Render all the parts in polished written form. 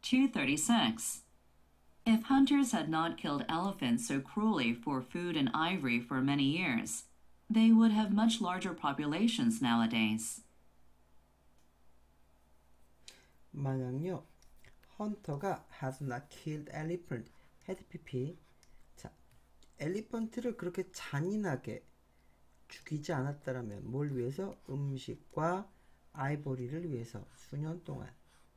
236. If hunters had not killed elephants so cruelly for food and ivory for many years, they would have much larger populations nowadays. 만약요, 헌터가 has not killed elephant, had pp. 자, 엘리펀트를 그렇게 잔인하게 죽이지 않았다라면 뭘 위해서? 음식과 아이보리를 위해서 수년 동안.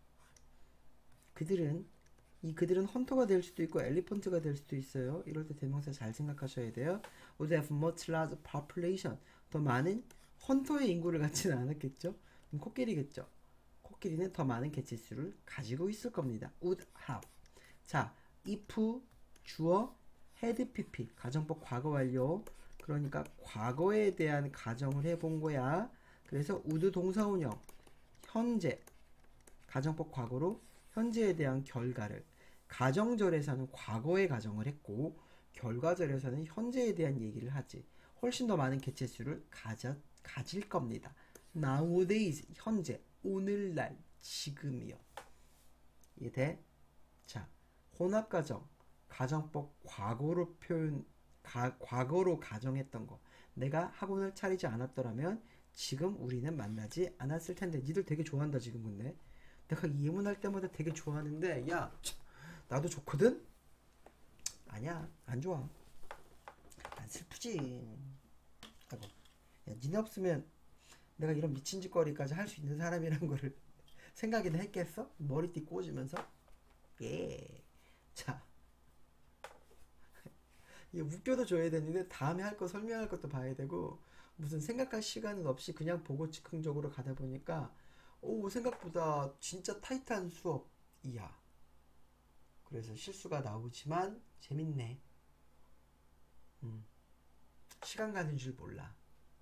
그들은 헌터가 될 수도 있고 엘리펀트가 될 수도 있어요. 이럴 때 대명사 잘 생각하셔야 돼요. Would have much larger population. 더 많은 헌터의 인구를 갖지는 않았겠죠. 그럼 코끼리겠죠. 코끼리는 더 많은 개체수를 가지고 있을 겁니다. Would have. 자, if 주어 had pp 가정법 과거 완료. 그러니까 과거에 대한 가정을 해본 거야. 그래서 would 동사운영 현재 가정법 과거로 현재에 대한 결과를 가정절에서는 과거의 가정을 했고 결과절에서는 현재에 대한 얘기를 하지. 훨씬 더 많은 개체수를 가질 겁니다. Nowadays 현재 오늘날 지금이요. 이해돼? 자, 혼합가정 가정법 과거로 과거로 가정했던 거. 내가 학원을 차리지 않았더라면 지금 우리는 만나지 않았을 텐데. 니들 되게 좋아한다 지금. 근데 내가 이 예문할 때마다 되게 좋아하는데 야 나도 좋거든? 아니야 안 좋아. 난 슬프지. 아이고 야 니네 없으면 내가 이런 미친 짓거리까지 할 수 있는 사람이란 거를 생각이나 했겠어? 머리띠 꽂으면서. 예. 자, 이게 웃겨도 줘야 되는데 다음에 할 거 설명할 것도 봐야 되고 무슨 생각할 시간은 없이 그냥 보고 즉흥적으로 가다 보니까 오 생각보다 진짜 타이트한 수업이야. 그래서 실수가 나오지만 재밌네. 시간 가는 줄 몰라.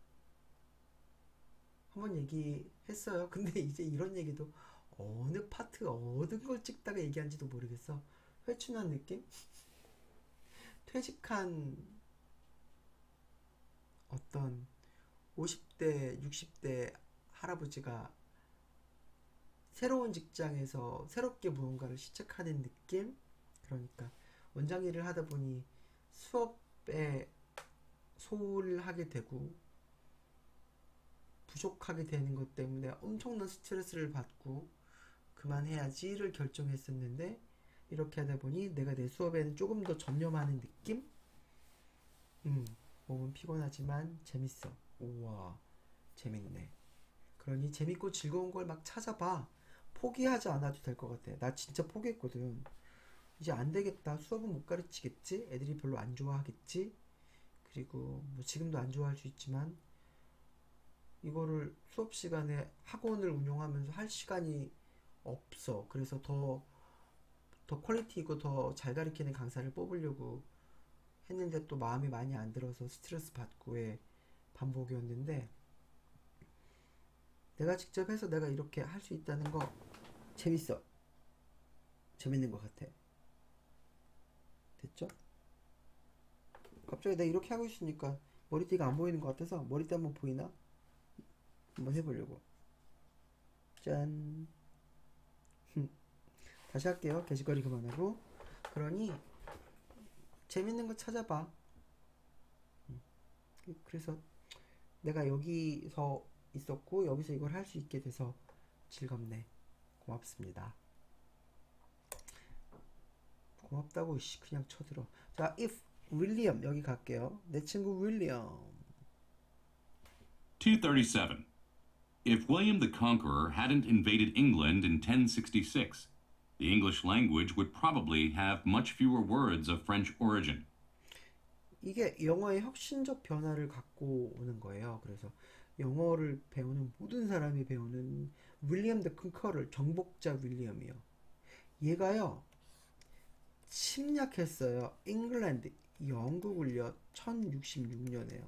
한번 얘기했어요. 근데 이제 이런 얘기도 어느 파트 어느 걸 찍다가 얘기한지도 모르겠어. 회춘한 느낌? 퇴직한 어떤 50대 60대 할아버지가 새로운 직장에서 새롭게 무언가를 시작하는 느낌? 그러니까 원장 일을 하다 보니 수업에 소홀을 하게 되고 부족하게 되는 것 때문에 엄청난 스트레스를 받고 그만해야지를 결정했었는데 이렇게 하다 보니 내가 내 수업에는 조금 더 전념하는 느낌? 몸은 피곤하지만 재밌어. 우와 재밌네. 그러니 재밌고 즐거운 걸 막 찾아봐. 포기하지 않아도 될 것 같아. 나 진짜 포기했거든. 이제 안 되겠다. 수업은 못 가르치겠지? 애들이 별로 안 좋아하겠지? 그리고 뭐 지금도 안 좋아할 수 있지만 이거를 수업 시간에 학원을 운영하면서 할 시간이 없어. 그래서 더 퀄리티 있고 더 잘 가르치는 강사를 뽑으려고 했는데 또 마음이 많이 안 들어서 스트레스 받고의 반복이었는데 내가 직접 해서 내가 이렇게 할 수 있다는 거 재밌어. 재밌는 것 같아. 됐죠? 갑자기 내가 이렇게 하고 있으니까 머리띠가 안 보이는 것 같아서 머리띠 한번 보이나? 한번 해보려고. 짠. 다시 할게요. 게시거리 그만하고. 그러니 재밌는 거 찾아봐. 그래서 내가 여기서 있었고 여기서 이걸 할 수 있게 돼서 즐겁네. 고맙습니다. 고맙다고 그냥 쳐들어. 자, if 윌리엄 여기 갈게요. 내 친구 윌리엄. 237. If William the Conqueror hadn't invaded England in 1066, the English language would probably have much fewer words of French origin. 이게 영어의 혁신적 변화를 갖고 오는 거예요. 그래서 영어를 배우는 모든 사람이 배우는 윌리엄 더 컨커를 정복자 윌리엄이요. 얘가요 침략했어요. 잉글랜드 영국을요 1066년에요.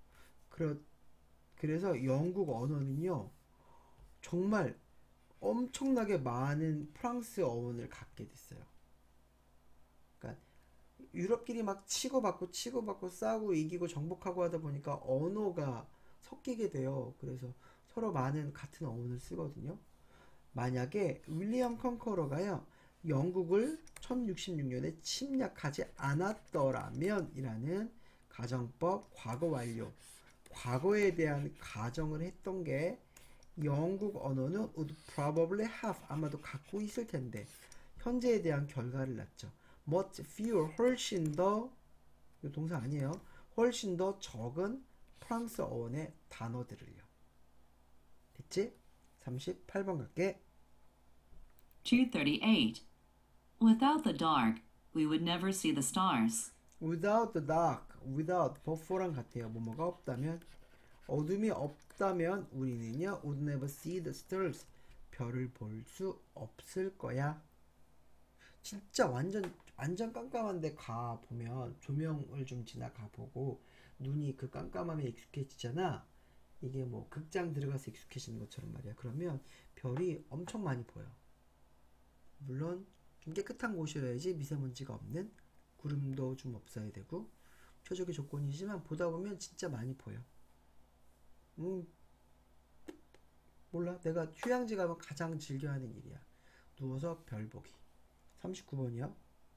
그래서 영국 언어는요 정말 엄청나게 많은 프랑스 어원을 갖게 됐어요. 그러니까 유럽끼리 막 치고받고 싸우고 이기고 정복하고 하다 보니까 언어가 섞이게 돼요. 그래서 서로 많은 같은 어원을 쓰거든요. 만약에 윌리엄 컨커러가요 영국을 1066년에 침략하지 않았더라면 이라는 가정법 과거 완료. 과거에 대한 가정을 했던 게 영국 언어는 would probably have 아마도 갖고 있을 텐데 현재에 대한 결과를 낳죠. much fewer 훨씬 더 이 동사 아니에요. 훨씬 더 적은 프랑스어원의 단어들을요. 됐지? 38번 갈게. 238. Without the dark, we would never see the stars. without the dark, without before랑 같아요. 뭐뭐가 없다면 어둠이 없다면 우리는요 would never see the stars 별을 볼 수 없을 거야. 진짜 완전 깜깜한데 가 보면 조명을 좀 지나가 보고 눈이 그 깜깜함에 익숙해지잖아. 이게 뭐 극장 들어가서 익숙해지는 것처럼 말이야. 그러면 별이 엄청 많이 보여. 물론 좀 깨끗한 곳이어야지 미세먼지가 없는, 구름도 좀 없어야 되고 최적의 조건이지만 보다 보면 진짜 많이 보여. 몰라. 내가 휴양지 가면 가장 즐겨하는 일이야. 누워서 별 보기. 39번이요.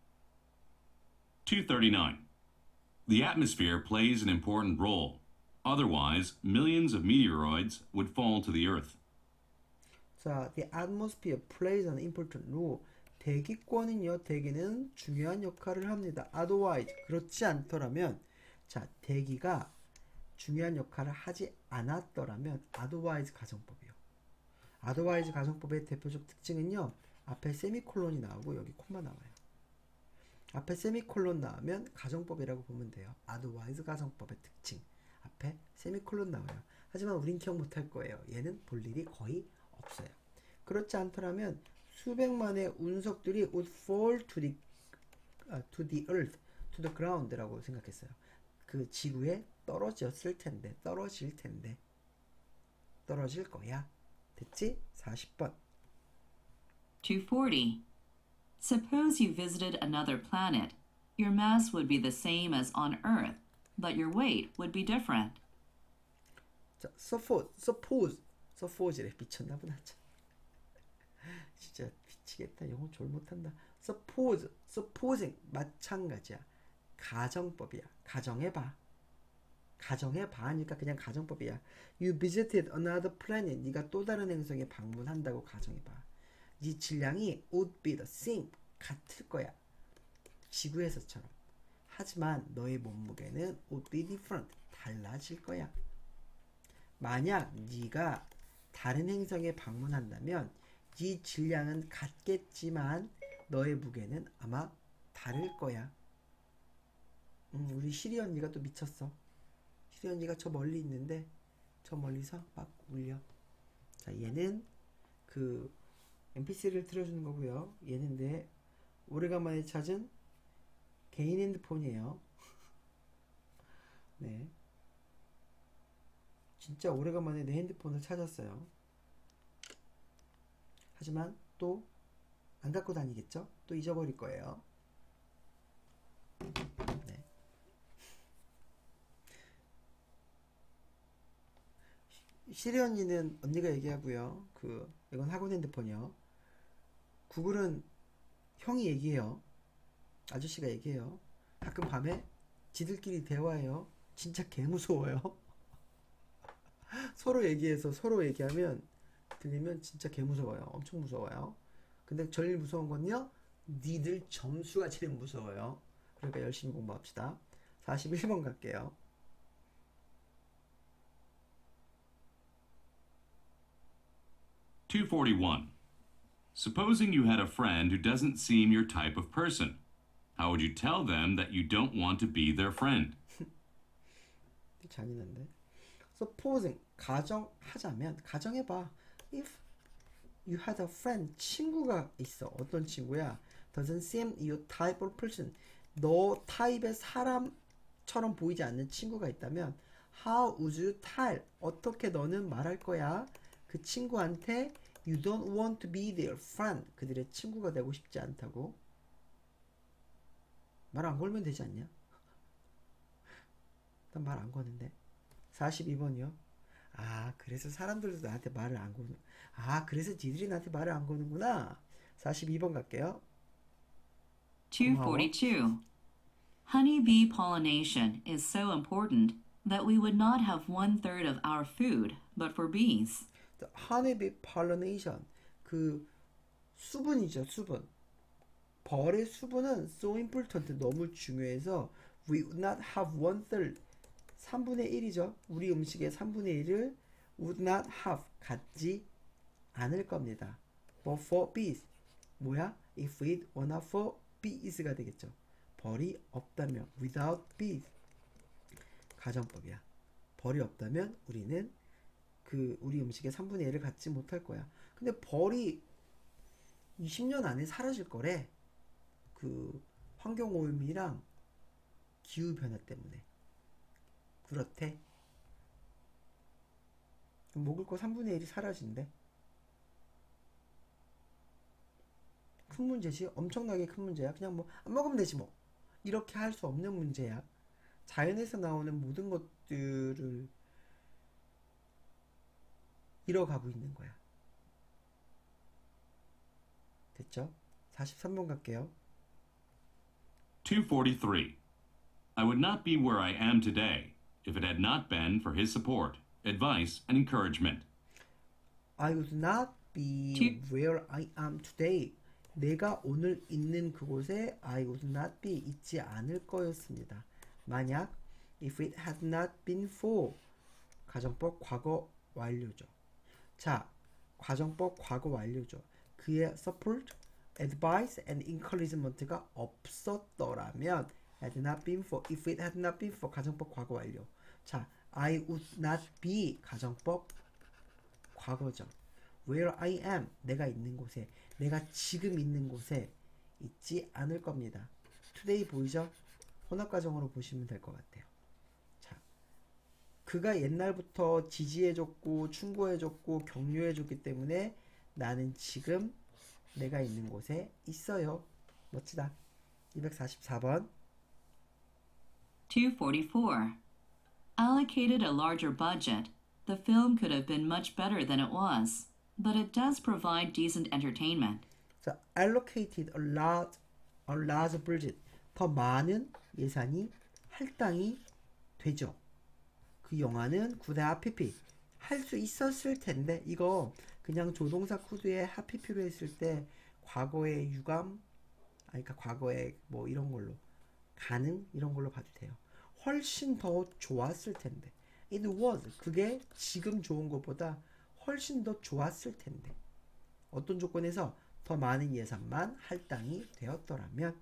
239. The atmosphere plays an important role. Otherwise, millions of meteoroids would fall to the Earth. 자, the atmosphere plays an important role. 대기권은요, 대기는 중요한 역할을 합니다. Otherwise, 그렇지 않더라면, 자, 대기가 중요한 역할을 하지 않았더라면, otherwise 가정법이요. otherwise 가정법의 대표적 특징은요, 앞에 세미콜론이 나오고 여기 콤마 나와요. 앞에 세미콜론 나오면 가정법이라고 보면 돼요. otherwise 가정법의 특징. 앞에 세미콜론 나와요. 하지만 우린 기억 못할 거예요. 얘는 볼 일이 거의 없어요. 그렇지 않더라면 수백만의 운석들이 would fall to the earth, to the ground라고 생각했어요. 그 지구에 떨어질 텐데 떨어질 거야. 됐지? 40번. 240. Suppose you visited another planet. Your mass would be the same as on Earth, but your weight would be different. 자, suppose래. 미쳤나 보다. 진짜 미치겠다. 영어 졸 못한다. supposing 마찬가지야. 가정법이야. 가정해봐 하니까 그냥 가정법이야. You visited another planet. 네가 또 다른 행성에 방문한다고 가정해봐. 네 질량이 would be the same. 같을 거야. 지구에서처럼. 하지만 너의 몸무게는 would be different. 달라질 거야. 만약 네가 다른 행성에 방문한다면 네 질량은 같겠지만 너의 무게는 아마 다를 거야. 우리 시리 언니가 또 미쳤어. 시리 언니가 저 멀리 있는데 저 멀리서 막 울려. 자, 얘는 그 mp3를 틀어주는 거고요. 얘는 내 오래간만에 찾은 개인 핸드폰이에요. 네. 진짜 오래간만에 내 핸드폰을 찾았어요. 하지만 또 안 갖고 다니겠죠? 또 잊어버릴 거예요. 네. 시리 언니는 언니가 얘기하고요. 이건 학원 핸드폰이요. 구글은 형이 얘기해요. 아저씨가 얘기해요. 가끔 밤에 지들끼리 대화해요. 진짜 개무서워요. 서로 얘기해서 서로 얘기하면 들리면 진짜 개무서워요. 엄청 무서워요. 근데 제일 무서운 건요, 니들 점수가 제일 무서워요. 그러니까 열심히 공부합시다. 41번 갈게요. 241. Supposing you had a friend who doesn't seem your type of person. How would you tell them that you don't want to be their friend? 잔인한데. Supposing 가정하자면 가정해봐. If you had a friend 친구가 있어. 어떤 친구야? Doesn't seem your type of person. 너 타입의 사람처럼 보이지 않는 친구가 있다면 How would you tell? 어떻게 너는 말할 거야? 그 친구한테 You don't want to be their friend. 그들의 친구가 되고 싶지 않다고. 말 안 걸면 되지 않냐? 난 말 안 거는데. 42번이요. 아, 그래서 사람들도 나한테 말을 안 거는. 아, 그래서 니들이 나한테 말을 안 거는구나. 42번 갈게요. 242. Honeybee pollination is so important that we would not have 1/3 of our food but for bees. The honeybee pollination, 그 수분이죠, 수분. 벌의 수분은 so important, 너무 중요해서 we would not have 1/3, 3분의 1이죠. 우리 음식의 3분의 1을 would not have, 갖지 않을 겁니다. But for bees, 뭐야? If it were not for bees가 되겠죠. 벌이 없다면, without bees. 가정법이야. 벌이 없다면 우리는 우리 음식의 3분의 1을 갖지 못할 거야. 근데 벌이 20년 안에 사라질 거래. 환경오염이랑 기후변화 때문에. 그렇대. 먹을 거 3분의 1이 사라진대. 큰 문제지. 엄청나게 큰 문제야. 그냥 안 먹으면 되지 뭐. 이렇게 할 수 없는 문제야. 자연에서 나오는 모든 것들을 잃어가고 있는 거야. 됐죠? 43번 갈게요. 243. I would not be where I am today if it had not been for his support, advice, and encouragement. I would not be where I am today. 내가 오늘 있는 그곳에 I would not be, 있지 않을 거였습니다. 만약 if it had not been for, 가정법 과거 완료죠. 자, 가정법 과거 완료죠. 그의 support, advice and encouragement가 없었더라면 had not been for, if it had not been for, 가정법 과거 완료. 자, I would not be, 가정법 과거죠. Where I am, 내가 있는 곳에, 내가 지금 있는 곳에 있지 않을 겁니다. today 보이죠? 혼합가정으로 보시면 될 것 같아요. 자, 그가 옛날부터 지지해줬고 충고해줬고 격려해줬기 때문에 나는 지금 내가 있는 곳에 있어요. 멋지다. 244번. 244. Allocated a larger budget, the film could have been much better than it was, but it does provide decent entertainment. 자, allocated a large budget. 더 많은 예산이 할당이 되죠. 그 영화는 could have been, 할 수 있었을 텐데, 이거 그냥 조동사 could에 have been로 했을 때 과거의 유감, 그러니까 과거의 이런 걸로 가능 이런 걸로 봐도 돼요. 훨씬 더 좋았을 텐데. It was, 그게 지금 좋은 것보다 훨씬 더 좋았을 텐데. 어떤 조건에서 더 많은 예산만 할당이 되었더라면.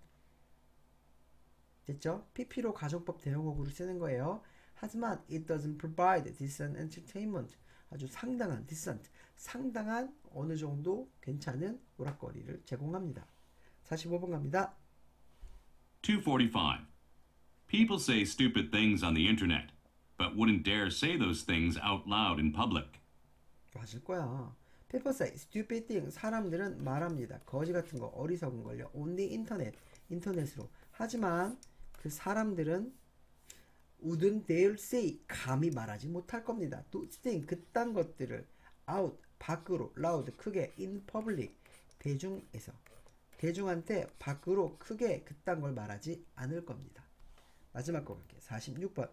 됐죠? PP로 가정법 대용어구를 쓰는 거예요. 하지만 it doesn't provide decent entertainment. 아주 상당한 decent, 상당한 어느 정도 괜찮은 오락거리를 제공합니다. 45번 갑니다. 245. People say stupid things on the internet, but wouldn't dare say those things out loud in public. 맞을 거야. People say stupid things. 사람들은 말합니다. 거지 같은 거, 어리석은 걸요. on the internet. 인터넷으로. 하지만 그 사람들은 wouldn't dare say, 감히 말하지 못할 겁니다. those things, 그딴 것들을 out, 밖으로, loud, 크게, in public, 대중에서. 대중한테 밖으로 크게 그딴 걸 말하지 않을 겁니다. 마지막 거 볼게요. 46번.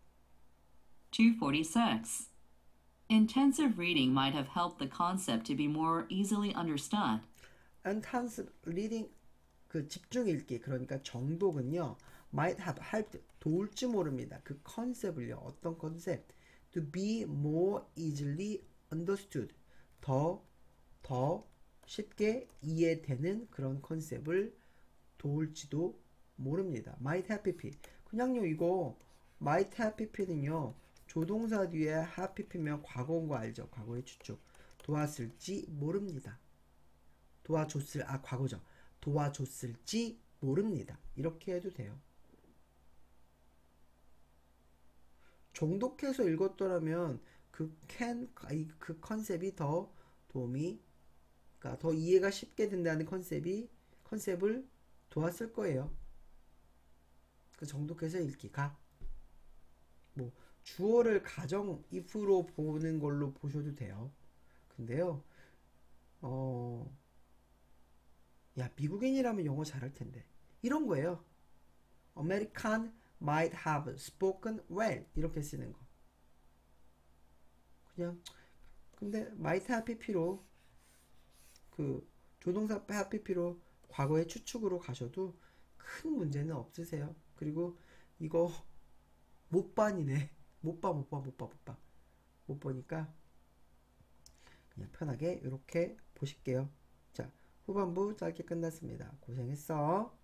246. Intensive reading might have helped the concept to be more easily understood. Intensive reading, 그 집중 읽기, 그러니까 정독은요, might have helped, 도울지 모릅니다. 그 컨셉을요, 어떤 컨셉? To be more easily understood, 더 쉽게 이해되는 그런 컨셉을 도울지도 모릅니다. might have been, 그냥요 이거 might have be는요, 조동사 뒤에 have been면 과거인 거 알죠? 과거의 추측. 도왔을지 모릅니다. 과거죠. 도와줬을지 모릅니다. 이렇게 해도 돼요. 정독해서 읽었더라면 그 컨셉이 더 도움이, 그러니까 더 이해가 쉽게 된다는 컨셉을 도왔을 거예요. 그 정독해서 읽기가. 주어를 가정 if로 보는 걸로 보셔도 돼요. 근데요, 야, 미국인이라면 영어 잘할 텐데. 이런 거예요. American might have spoken well 이렇게 쓰는 거. 그냥 근데 might have pp로 그 조동사 have pp로 과거의 추측으로 가셔도 큰 문제는 없으세요. 그리고 이거 못 반이네. 못 보니까 그냥 편하게 이렇게 보실게요. 자, 후반부 짧게 끝났습니다. 고생했어.